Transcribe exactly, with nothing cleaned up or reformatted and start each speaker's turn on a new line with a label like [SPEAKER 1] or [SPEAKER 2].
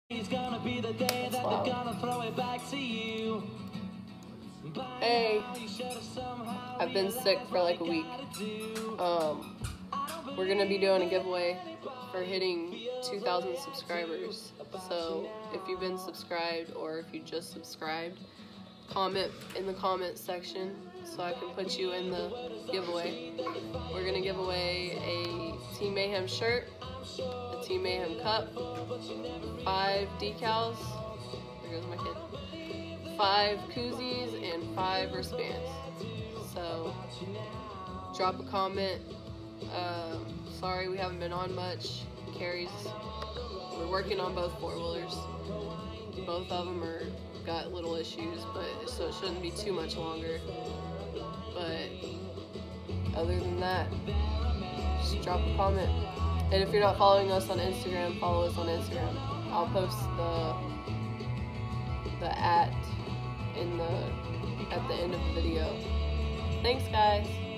[SPEAKER 1] gonna be the day that they're gonna throw it back to you.
[SPEAKER 2] Hey, I've been sick for like a week. Um, we're gonna be doing a giveaway for hitting two thousand subscribers. So if you've been subscribed or if you just subscribed, comment in the comment section so I can put you in the giveaway. We're gonna give away a Team Mayhem shirt, a Team Mayhem cup, five decals, there goes my kid, five koozies, and five wristbands. So drop a comment. Um, sorry we haven't been on much. Carrie's, we're working on both four-wheelers. Both of them are got little issues, but so it shouldn't be too much longer. But other than that, just drop a comment. And if you're not following us on Instagram, follow us on Instagram. I'll post the the at in the at the end of the video. Thanks, guys.